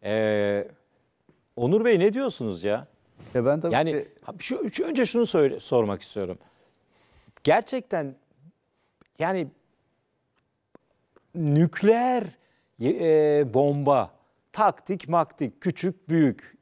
Onur Bey ne diyorsunuz ya? Ben tabii Yani önce şunu sormak istiyorum. Gerçekten yani nükleer bomba, taktik maktik, küçük büyük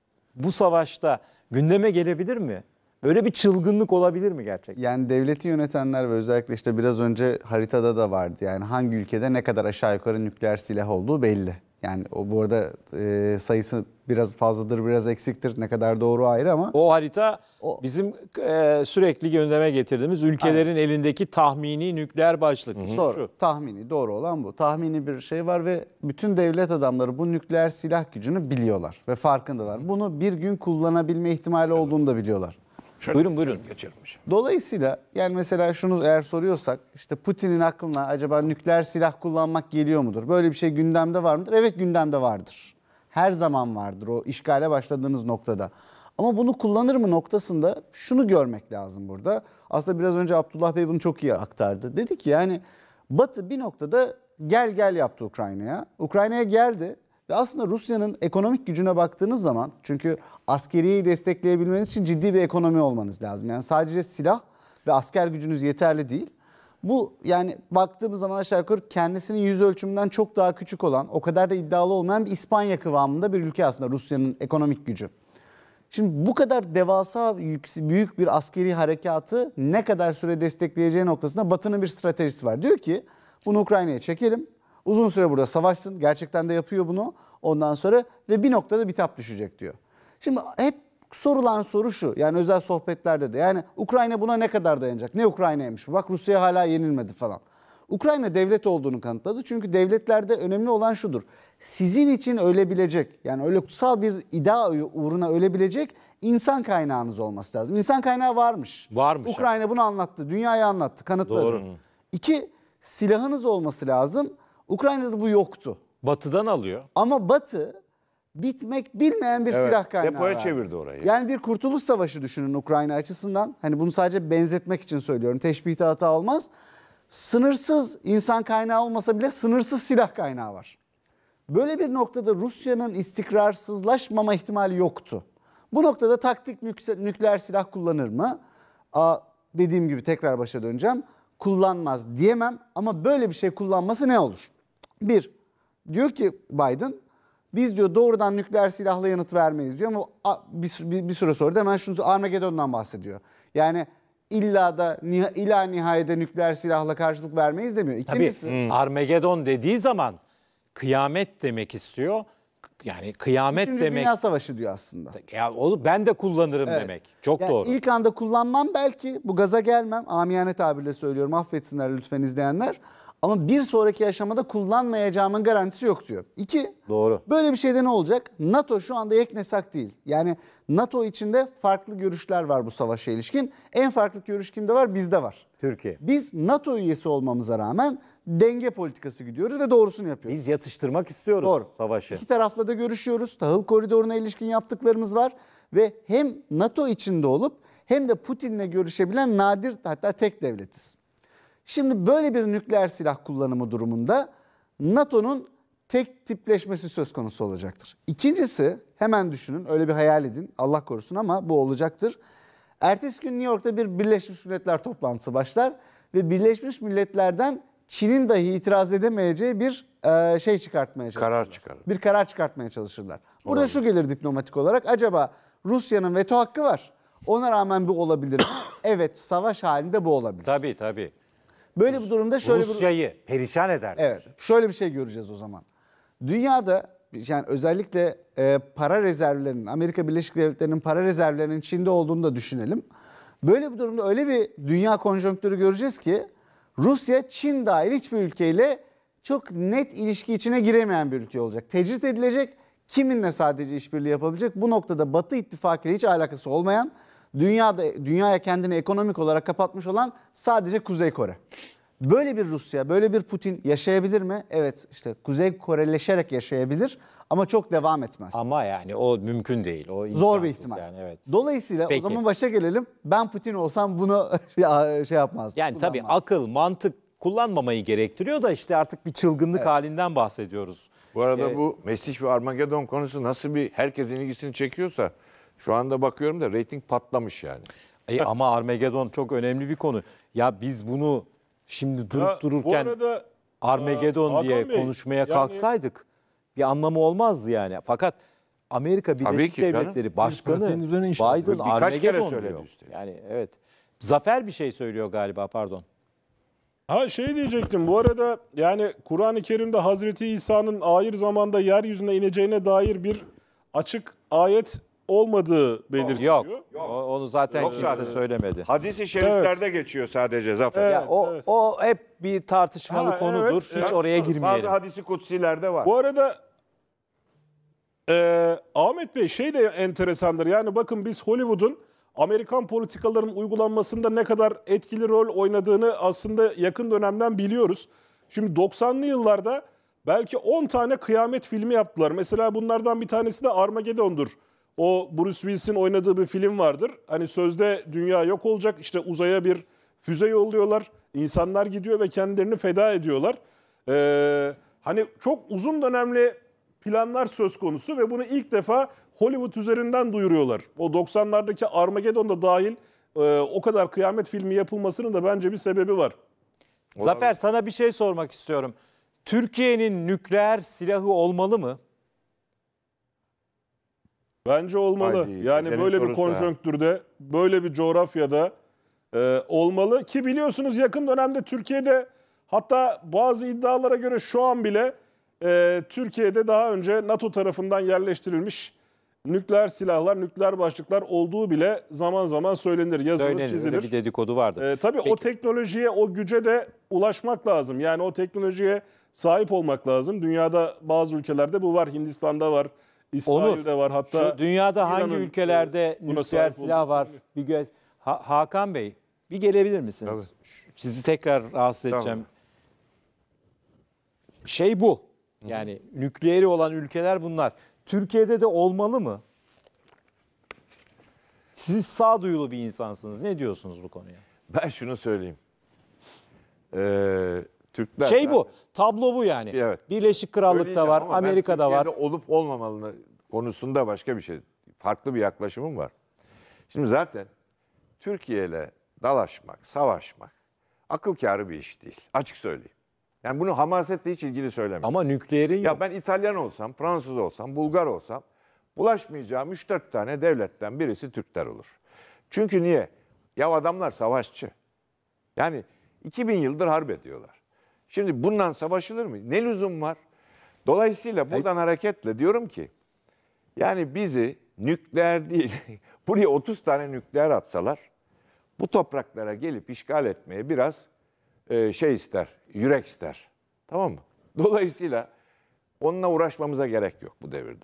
bu savaşta gündeme gelebilir mi? Böyle bir çılgınlık olabilir mi gerçekten? yani devleti yönetenler ve özellikle işte biraz önce haritada da vardı. Yani hangi ülkede ne kadar aşağı yukarı nükleer silah olduğu belli. Yani o bu arada sayısı biraz fazladır, biraz eksiktir. Ne kadar doğru ayrı ama. O harita bizim sürekli gündeme getirdiğimiz ülkelerin elindeki tahmini nükleer başlık. Doğru. Şu. Tahmini doğru olan bu. Tahmini bir şey var ve bütün devlet adamları bu nükleer silah gücünü biliyorlar ve farkındalar. Bunu bir gün kullanabilme ihtimali olduğunu da biliyorlar. Buyurun. Dolayısıyla yani mesela şunu eğer soruyorsak işte Putin'in aklına acaba nükleer silah kullanmak geliyor mudur? Böyle bir şey gündemde var mıdır? Evet, gündemde vardır. Her zaman vardır o işgale başladığınız noktada. Ama bunu kullanır mı noktasında şunu görmek lazım burada. Aslında biraz önce Abdullah Bey bunu çok iyi aktardı. Dedi ki yani Batı bir noktada gel yaptı Ukrayna'ya. Ukrayna'ya geldi. Ve aslında Rusya'nın ekonomik gücüne baktığınız zaman, çünkü askeriyeyi destekleyebilmeniz için ciddi bir ekonomi olmanız lazım. Yani sadece silah ve asker gücünüz yeterli değil. Bu yani baktığımız zaman aşağı yukarı kendisinin yüz ölçümünden çok daha küçük olan, o kadar da iddialı olmayan bir İspanya kıvamında bir ülke aslında Rusya'nın ekonomik gücü. Şimdi bu kadar devasa büyük bir askeri harekatı ne kadar süre destekleyeceği noktasında Batı'nın bir stratejisi var. Diyor ki bunu Ukrayna'ya çekelim. Uzun süre burada savaşsın. Gerçekten de yapıyor bunu. Ondan sonra ve bir noktada bitap düşecek diyor. Şimdi hep sorulan soru şu. Yani özel sohbetlerde de. Yani Ukrayna buna ne kadar dayanacak? Ne Ukrayna'ymış bu? Bak Rusya hala yenilmedi falan. Ukrayna devlet olduğunu kanıtladı. Çünkü devletlerde önemli olan şudur. Sizin için ölebilecek, yani öyle kutsal bir iddia uğruna ölebilecek insan kaynağınız olması lazım. İnsan kaynağı varmış. Ukrayna bunu anlattı. Dünyaya anlattı, kanıtladı. Doğru. 2, silahınız olması lazım. Ukrayna'da bu yoktu. Batı'dan alıyor. Ama Batı bitmek bilmeyen bir silah kaynağı. Depoya çevirdi orayı. Yani bir kurtuluş savaşı düşünün Ukrayna açısından. Hani bunu sadece benzetmek için söylüyorum. Teşbihte hata olmaz. Sınırsız insan kaynağı olmasa bile sınırsız silah kaynağı var. Böyle bir noktada Rusya'nın istikrarsızlaşmama ihtimali yoktu. Bu noktada taktik nükleer silah kullanır mı? Dediğim gibi tekrar başa döneceğim. Kullanmaz diyemem ama böyle bir şey kullanması ne olur? Bir, diyor ki Biden, biz diyor doğrudan nükleer silahla yanıt vermeyiz diyor ama bir süre sonra da hemen şunu Armageddon'dan bahsediyor. Yani illa nihayede nükleer silahla karşılık vermeyiz demiyor. İkincisi, Armageddon dediği zaman kıyamet demek istiyor. Yani kıyamet Üçüncü demek. Dünya Savaşı diyor aslında. Ya onu ben de kullanırım demek. Çok Yani doğru. İlk anda kullanmam belki, bu gaza gelmem. Amiyane tabirle söylüyorum, affetsinler lütfen izleyenler. Ama bir sonraki aşamada kullanmayacağımın garantisi yok diyor. 2, Doğru. böyle bir şeyde ne olacak? NATO şu anda yeknesak değil. Yani NATO içinde farklı görüşler var bu savaşa ilişkin. En farklı görüş kimde var? Bizde var. Türkiye. Biz NATO üyesi olmamıza rağmen denge politikası gidiyoruz ve doğrusunu yapıyoruz. Biz yatıştırmak istiyoruz Doğru. savaşı. İki tarafla da görüşüyoruz. Tahıl koridoruna ilişkin yaptıklarımız var. Ve hem NATO içinde olup hem de Putin'le görüşebilen nadir, hatta tek devletiz. Şimdi böyle bir nükleer silah kullanımı durumunda NATO'nun tek tipleşmesi söz konusu olacaktır. İkincisi, hemen düşünün, öyle bir hayal edin, Allah korusun ama bu olacaktır. Ertesi gün New York'ta bir Birleşmiş Milletler toplantısı başlar ve Birleşmiş Milletler'den Çin'in dahi itiraz edemeyeceği bir şey çıkartmaya çalışırlar. Karar çıkarır. Bir karar çıkartmaya çalışırlar. Burada şu gelir diplomatik olarak, acaba Rusya'nın veto hakkı var. Ona rağmen bu olabilir mi? Evet, savaş halinde bu olabilir. Tabii. Böyle bir durumda şöyle Rusya'yı perişan eder. Evet, şöyle bir şey göreceğiz o zaman. Dünyada yani özellikle para rezervlerinin, Amerika Birleşik Devletleri'nin para rezervlerinin Çin'de olduğunu da düşünelim. Böyle bir durumda öyle bir dünya konjonktürü göreceğiz ki Rusya, Çin dahil hiçbir ülkeyle çok net ilişki içine giremeyen bir ülke olacak. Tecrit edilecek, kiminle sadece işbirliği yapabilecek? Bu noktada Batı İttifakı ile hiç alakası olmayan, dünyaya kendini ekonomik olarak kapatmış olan sadece Kuzey Kore. Böyle bir Rusya, böyle bir Putin yaşayabilir mi? Evet, işte Kuzey Koreleşerek yaşayabilir ama çok devam etmez. Ama yani o mümkün değil. O Zor bir ihtimal. Yani, evet. Dolayısıyla Peki. o zaman başa gelelim. Ben Putin olsam bunu şey yapmazdım. Yani tabii akıl, mantık kullanmamayı gerektiriyor da işte artık bir çılgınlık halinden bahsediyoruz. Bu arada bu Mesih ve Armageddon konusu nasıl bir herkesin ilgisini çekiyorsa şu anda bakıyorum da reyting patlamış yani. Ama Armageddon çok önemli bir konu. Ya biz bunu şimdi durup dururken arada, Armageddon Hakan diye Bey, konuşmaya kalksaydık bir anlamı olmazdı yani. Fakat Amerika Birleşik ki canım. Devletleri Başkanı pratiğin üzerine inşa Biden ediyoruz. Birkaç kere Armageddon söyledi diyor. üstelik. Yani evet. Zafer bir şey söylüyor galiba, pardon. Şey diyecektim bu arada, yani Kur'an-ı Kerim'de Hazreti İsa'nın ahir zamanda yeryüzüne ineceğine dair bir açık ayet olmadığı belirtiliyor. Yok. Onu zaten Yok kimse zaten. söylemedi. Hadis-i şeriflerde geçiyor sadece Zafer. Ya Evet. o hep bir tartışmalı konudur. evet. Hiç oraya Bazı girmeyelim. hadisi kutsilerde var. Bu arada Ahmet Bey şey de enteresandır. Yani bakın biz Hollywood'un Amerikan politikalarının uygulanmasında ne kadar etkili rol oynadığını aslında yakın dönemden biliyoruz. Şimdi 90'lı yıllarda belki 10 tane kıyamet filmi yaptılar. Mesela bunlardan bir tanesi de Armageddon'dur. O Bruce Willis'in oynadığı bir film vardır. Hani sözde dünya yok olacak, işte uzaya bir füze yolluyorlar. İnsanlar gidiyor ve kendilerini feda ediyorlar. Hani çok uzun dönemli planlar söz konusu ve bunu ilk defa Hollywood üzerinden duyuruyorlar. O 90'lardaki Armageddon'da dahil o kadar kıyamet filmi yapılmasının da bence bir sebebi var. Zafer, sana bir şey sormak istiyorum. Türkiye'nin nükleer silahı olmalı mı? Bence olmalı. Haydi, Yani senin böyle bir sorusu ha. konjonktürde, böyle bir coğrafyada olmalı. Ki biliyorsunuz yakın dönemde Türkiye'de, hatta bazı iddialara göre şu an bile Türkiye'de daha önce NATO tarafından yerleştirilmiş nükleer silahlar, nükleer başlıklar olduğu bile zaman zaman söylenir, yazılır, Söylenir, çizilir. öyle bir dedikodu vardı. Tabii Peki. o teknolojiye, o güce de ulaşmak lazım. Yani o teknolojiye sahip olmak lazım. Dünyada bazı ülkelerde bu var. Hindistan'da var, İsrail'de var. Hatta Şu dünyada hangi İran'ın, ülkelerde buna nükleer sahip silah olduğu var? söyleniyor. Hakan Bey, bir gelebilir misiniz? Sizi tekrar rahatsız edeceğim. Şey bu. Yani nükleeri olan ülkeler bunlar. Türkiye'de de olmalı mı? Siz sağduyulu bir insansınız. Ne diyorsunuz bu konuya? Ben şunu söyleyeyim. Türkler Şey bu. Tablo bu yani. Evet. Birleşik Krallık'ta Söyleyeceğim var, ama ben Amerika'da var. Türkiye'de olup olmamalı konusunda başka bir şey. Farklı bir yaklaşımım var. Şimdi zaten Türkiye ile dalaşmak, savaşmak akıl kârı bir iş değil. Açık söyleyeyim. Yani bunu hamasetle hiç ilgili söylemiyorum. Ama nükleerin yok. Ya ben İtalyan olsam, Fransız olsam, Bulgar olsam bulaşmayacağım 3-4 tane devletten birisi Türkler olur. Çünkü niye? Ya adamlar savaşçı. Yani 2000 yıldır harp ediyorlar. Şimdi bundan savaşılır mı? Ne lüzum var? Dolayısıyla buradan hareketle diyorum ki yani bizi nükleer değil, buraya 30 tane nükleer atsalar bu topraklara gelip işgal etmeye biraz şey ister, yürek ister. Tamam mı? Dolayısıyla onunla uğraşmamıza gerek yok bu devirde.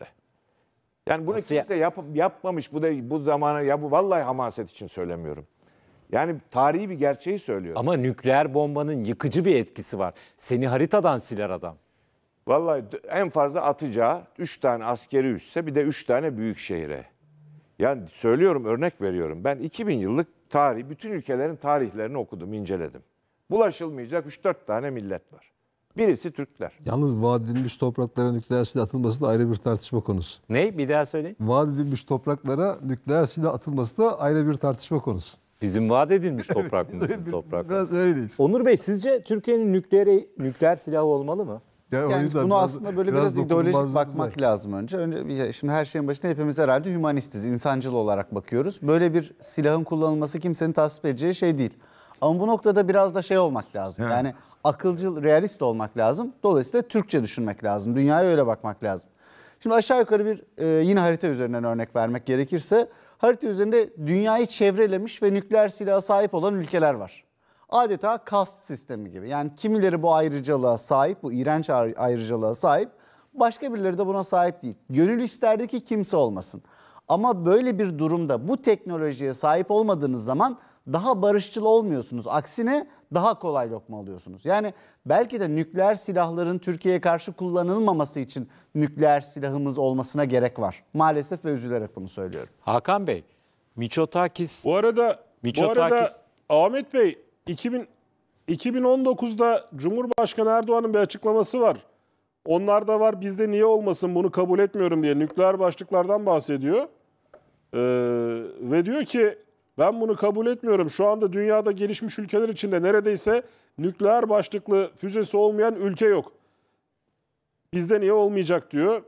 Yani bunu Nasıl kimse yapmamış bu zamana, ya bu vallahi hamaset için söylemiyorum. Yani tarihi bir gerçeği söylüyorum. Ama nükleer bombanın yıkıcı bir etkisi var. Seni haritadan siler adam. Vallahi en fazla atacağı 3 tane askeri üsse bir de 3 tane büyük şehire. Yani söylüyorum, örnek veriyorum. Ben 2000 yıllık tarih, bütün ülkelerin tarihlerini okudum, inceledim. Bulaşılmayacak 3-4 tane millet var. Birisi Türkler. Yalnız vaat edilmiş topraklara nükleer silah atılması da ayrı bir tartışma konusu. Ne? Bir daha söyleyin. Vaat edilmiş topraklara nükleer silah atılması da ayrı bir tartışma konusu. Bizim vaat edilmiş toprak mı? Biz Toprak. biraz öyleyiz. Onur Bey, sizce Türkiye'nin nükleer silahı olmalı mı? o Yani yüzden bunu aslında böyle biraz ideolojik dokunulmazlığımız bakmak var. lazım önce. Şimdi her şeyin başında hepimiz herhalde hümanistiz, insancıl olarak bakıyoruz. Böyle bir silahın kullanılması kimsenin tasvip edeceği şey değil. Ama bu noktada biraz da şey olmak lazım. Yani akılcıl, realist olmak lazım. Dolayısıyla Türkçe düşünmek lazım. Dünyaya öyle bakmak lazım. Şimdi aşağı yukarı bir yine harita üzerinden örnek vermek gerekirse, harita üzerinde dünyayı çevrelemiş ve nükleer silaha sahip olan ülkeler var. Adeta kast sistemi gibi. Yani kimileri bu ayrıcalığa sahip, bu iğrenç ayrıcalığa sahip. Başka birileri de buna sahip değil. Gönül isterdi ki kimse olmasın. Ama böyle bir durumda bu teknolojiye sahip olmadığınız zaman daha barışçıl olmuyorsunuz. Aksine daha kolay lokma alıyorsunuz. Yani belki de nükleer silahların Türkiye'ye karşı kullanılmaması için nükleer silahımız olmasına gerek var. Maalesef ve üzülerek bunu söylüyorum. Hakan Bey, Mitsotakis Bu arada Mitsotakis Ahmet Bey 2000 2019'da Cumhurbaşkanı Erdoğan'ın bir açıklaması var. Onlar da var, bizde niye olmasın, bunu kabul etmiyorum diye nükleer başlıklardan bahsediyor. Ve diyor ki ben bunu kabul etmiyorum. Şu anda dünyada gelişmiş ülkeler içinde neredeyse nükleer başlıklı füzesi olmayan ülke yok. Bizde niye olmayacak diyor.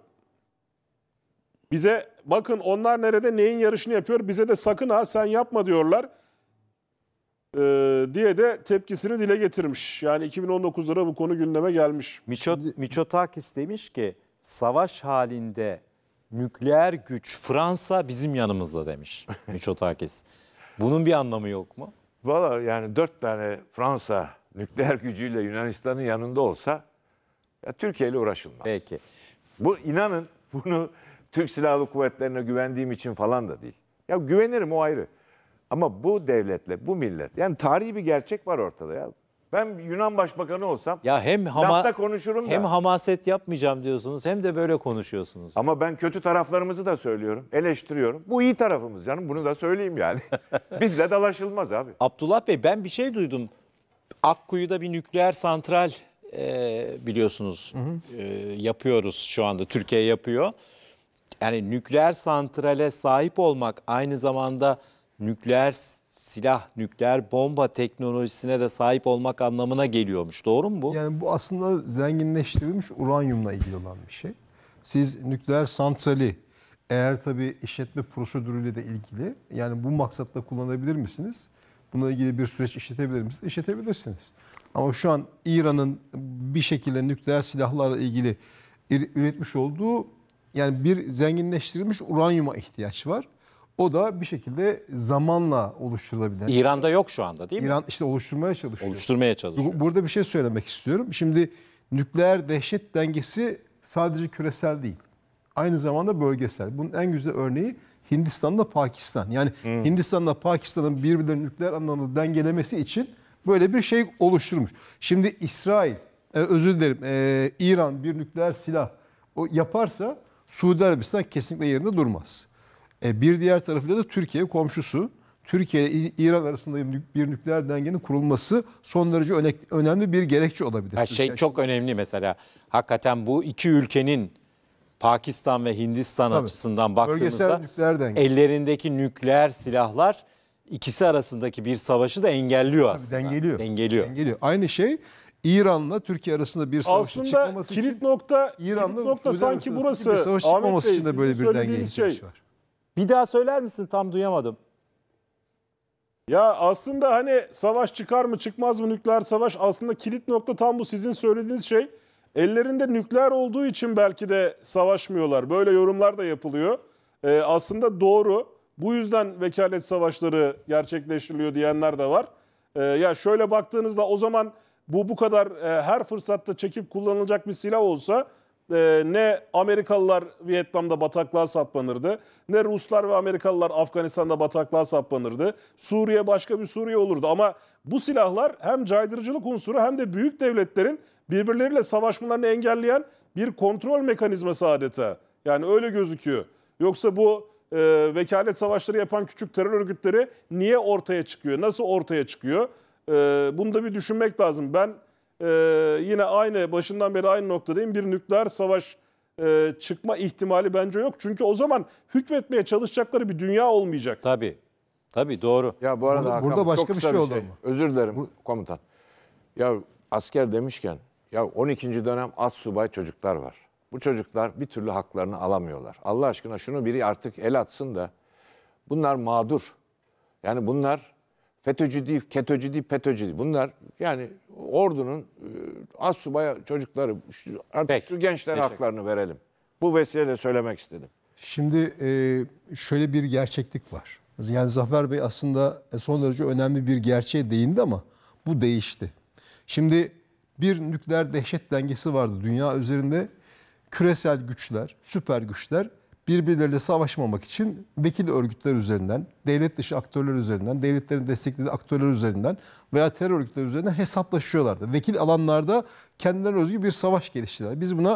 Bize bakın onlar nerede neyin yarışını yapıyor, bize de sakın ha sen yapma diyorlar diye de tepkisini dile getirmiş. Yani 2019'da da bu konu gündeme gelmiş. Mitsotakis demiş ki savaş halinde nükleer güç Fransa bizim yanımızda demiş Mitsotakis. Bunun bir anlamı yok mu? Valla yani 4 tane Fransa nükleer gücüyle Yunanistan'ın yanında olsa ya Türkiye ile uğraşılmaz. Peki. Bu inanın bunu Türk Silahlı Kuvvetleri'ne güvendiğim için falan da değil. Ya güvenirim, o ayrı. Ama bu devletle, bu millet, yani tarihi bir gerçek var ortada ya. Ben Yunan Başbakanı olsam Ya lafta konuşurum da. hem hamaset yapmayacağım diyorsunuz hem de böyle konuşuyorsunuz. Ama ben kötü taraflarımızı da söylüyorum, eleştiriyorum. Bu iyi tarafımız canım, bunu da söyleyeyim yani. Bizle dalaşılmaz abi. Abdullah Bey, ben bir şey duydum. Akkuyu'da bir nükleer santral biliyorsunuz yapıyoruz şu anda. Türkiye yapıyor. Yani nükleer santrale sahip olmak aynı zamanda nükleer silah, nükleer bomba teknolojisine de sahip olmak anlamına geliyormuş. Doğru mu bu? Yani bu aslında zenginleştirilmiş uranyumla ilgili olan bir şey. Siz nükleer santrali eğer tabii işletme prosedürüyle de ilgili, yani bu maksatla kullanabilir misiniz? Buna ilgili bir süreç işletebilir misiniz? İşletebilirsiniz. Ama şu an İran'ın bir şekilde nükleer silahlarla ilgili üretmiş olduğu, yani bir zenginleştirilmiş uranyuma ihtiyaç var. O da bir şekilde zamanla oluşturulabilen. İran'da yok şu anda değil mi? İran işte oluşturmaya çalışıyor. Oluşturmaya çalışıyor. Burada bir şey söylemek istiyorum. Şimdi nükleer dehşet dengesi sadece küresel değil. Aynı zamanda bölgesel. Bunun en güzel örneği Hindistan'la Pakistan. Yani Hindistan'la Pakistan'ın birbirlerinin nükleer anlamda dengelemesi için böyle bir şey oluşturmuş. Şimdi İsrail, özür dilerim, İran bir nükleer silah o yaparsa Suudi Arabistan kesinlikle yerinde durmaz. Bir diğer tarafıyla da Türkiye komşusu. Türkiye ile İran arasında bir nükleer dengenin kurulması son derece önemli bir gerekçe olabilir. Her şey çok önemli mesela. Hakikaten bu iki ülkenin Pakistan ve Hindistan açısından baktığımızda ellerindeki nükleer silahlar ikisi arasındaki bir savaşı da engelliyor aslında. Dengeliyor. Aynı şey İran'la Türkiye arasında bir savaşın çıkmaması için. Kilit nokta sanki burası. Bir savaş çıkmaması için de böyle bir dengeye ihtiyaç var. Bir daha söyler misin? Tam duyamadım. Ya aslında hani savaş çıkar mı çıkmaz mı nükleer savaş, aslında kilit nokta tam bu sizin söylediğiniz şey. Ellerinde nükleer olduğu için belki de savaşmıyorlar. Böyle yorumlar da yapılıyor. Aslında doğru. Bu yüzden vekalet savaşları gerçekleştiriliyor diyenler de var. Ya şöyle baktığınızda o zaman bu kadar her fırsatta çekip kullanılacak bir silah olsa ne Amerikalılar Vietnam'da bataklığa saplanırdı, ne Ruslar ve Amerikalılar Afganistan'da bataklığa saplanırdı. Suriye başka bir Suriye olurdu ama bu silahlar hem caydırıcılık unsuru hem de büyük devletlerin birbirleriyle savaşmalarını engelleyen bir kontrol mekanizması adeta. Yani öyle gözüküyor. Yoksa bu vekalet savaşları yapan küçük terör örgütleri niye ortaya çıkıyor, nasıl ortaya çıkıyor? Bunu da bir düşünmek lazım. Ben yine başından beri aynı noktadayım. Bir nükleer savaş çıkma ihtimali bence yok. Çünkü o zaman hükmetmeye çalışacakları bir dünya olmayacak. Tabii doğru. Ya bu arada burada başka bir şey oldu ama. Özür dilerim komutan. Ya asker demişken ya 12. dönem astsubay çocuklar var. Bu çocuklar bir türlü haklarını alamıyorlar. Allah aşkına şunu biri artık el atsın da bunlar mağdur. Yani bunlar FETÖ'cü değil, KETÖ'cü değil, PETÖ'cü değil. Bunlar yani ordunun astsubay çocukları. Artık şu gençlere haklarını verelim. Bu vesileyle söylemek istedim. Şimdi şöyle bir gerçeklik var. Yani Zafer Bey aslında son derece önemli bir gerçeğe değindi ama bu değişti. Şimdi bir nükleer dehşet dengesi vardı dünya üzerinde. Küresel güçler, süper güçler birbirleriyle savaşmamak için vekil örgütler üzerinden, devlet dışı aktörler üzerinden, devletlerin desteklediği aktörler üzerinden veya terör örgütleri üzerinden hesaplaşıyorlardı. Vekil alanlarda kendilerine özgü bir savaş geliştirdiler. Biz buna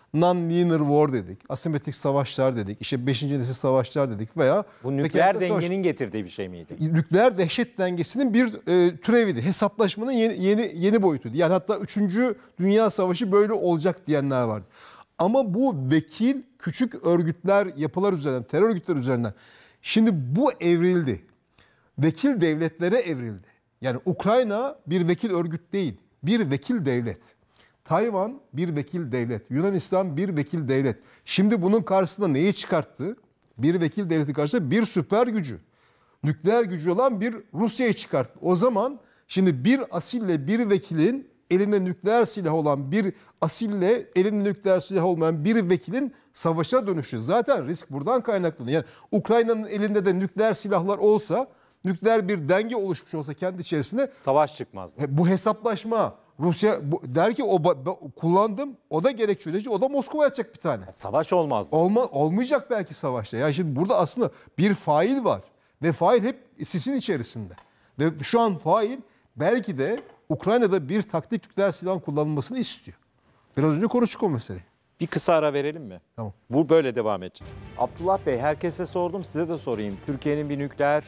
non-linear war dedik, asimetrik savaşlar dedik, işte 5. nesil savaşlar dedik veya Bu nükleer tekerlekli savaş. dengenin getirdiği bir şey miydi? Nükleer dehşet dengesinin bir türeviydi. Hesaplaşmanın yeni boyutuydu. Yani hatta 3. Dünya Savaşı böyle olacak diyenler vardı. Ama bu vekil küçük örgütler, yapılar üzerinden, terör örgütleri üzerinden. Şimdi bu evrildi. Vekil devletlere evrildi. Yani Ukrayna bir vekil örgüt değil, bir vekil devlet. Tayvan bir vekil devlet, Yunanistan bir vekil devlet. Şimdi bunun karşısında neyi çıkarttı? Bir vekil devleti karşısında bir süper gücü, nükleer gücü olan bir Rusya'yı çıkarttı. O zaman şimdi bir asille bir vekilin elinde nükleer silah olan bir asille elinde nükleer silah olmayan bir vekilin savaşa dönüşü. Zaten risk buradan kaynaklanıyor. Yani Ukrayna'nın elinde de nükleer silahlar olsa, nükleer bir denge oluşmuş olsa kendi içerisinde Savaş çıkmazdı. bu hesaplaşma Rusya der ki kullandım, o da gerekçe, o da Moskova'ya atacak bir tane. Savaş olmazdı. Olmayacak belki savaşta. Yani şimdi burada aslında bir fail var ve fail hep sisin içerisinde. Ve şu an fail belki de Ukrayna'da bir taktik nükleer silahın kullanılmasını istiyor. Biraz önce konuştuk o meseleyi. Bir kısa ara verelim mi? Tamam. Bu böyle devam edecek. Abdullah Bey, herkese sordum, size de sorayım. Türkiye'nin bir nükleer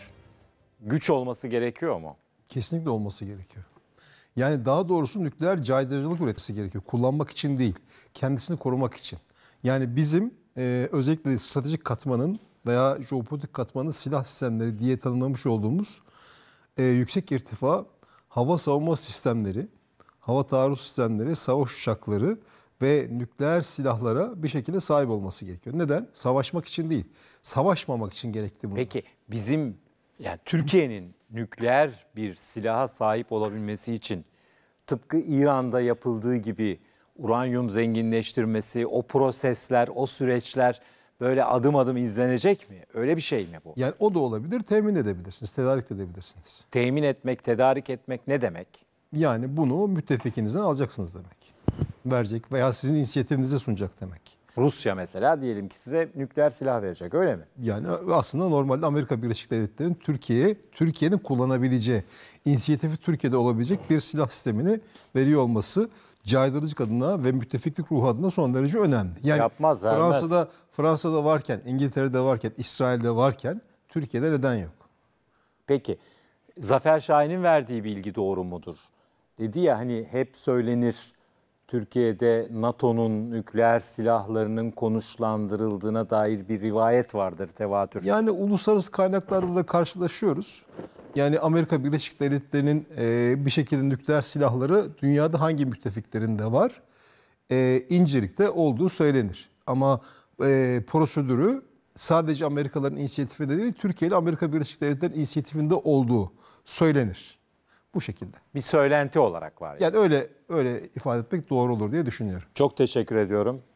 güç olması gerekiyor mu? Kesinlikle olması gerekiyor. Yani daha doğrusu nükleer caydırıcılık üretmesi gerekiyor. Kullanmak için değil, kendisini korumak için. Yani bizim özellikle stratejik katmanın veya jeopolitik katmanın silah sistemleri diye tanımlamış olduğumuz yüksek irtifa hava savunma sistemleri, hava taarruz sistemleri, savaş uçakları ve nükleer silahlara bir şekilde sahip olması gerekiyor. Neden? Savaşmak için değil, savaşmamak için gerekli bu. Peki bizim, yani Türkiye'nin nükleer bir silaha sahip olabilmesi için tıpkı İran'da yapıldığı gibi uranyum zenginleştirmesi, o prosesler, o süreçler böyle adım adım izlenecek mi? Öyle bir şey mi bu? Yani o da olabilir, temin edebilirsiniz, tedarik edebilirsiniz. Temin etmek, tedarik etmek ne demek? Yani bunu müttefikinizden alacaksınız demek. Verecek veya sizin inisiyatifinize sunacak demek. Rusya mesela diyelim ki size nükleer silah verecek, öyle mi? Yani aslında normalde Amerika Birleşik Devletleri'nin Türkiye'nin kullanabileceği, inisiyatifi Türkiye'de olabilecek bir silah sistemini veriyor olması caydırıcılık adına ve müttefiklik ruhu adına son derece önemli. Yani Yapmaz, vermez. Fransa'da varken, İngiltere'de varken, İsrail'de varken Türkiye'de neden yok? Peki, Zafer Şahin'in verdiği bilgi doğru mudur? Dedi ya, hani hep söylenir, Türkiye'de NATO'nun nükleer silahlarının konuşlandırıldığına dair bir rivayet vardır, tevatür. Yani uluslararası kaynaklarda da karşılaşıyoruz. Yani Amerika Birleşik Devletleri'nin bir şekilde nükleer silahları dünyada hangi müttefiklerinde var? İncelikte olduğu söylenir. Ama prosedürü sadece Amerikalıların inisiyatifinde değil, Türkiye ile Amerika Birleşik Devletleri'nin inisiyatifinde olduğu söylenir. Bu şekilde. Bir söylenti olarak var. Yani öyle ifade etmek doğru olur diye düşünüyorum. Çok teşekkür ediyorum.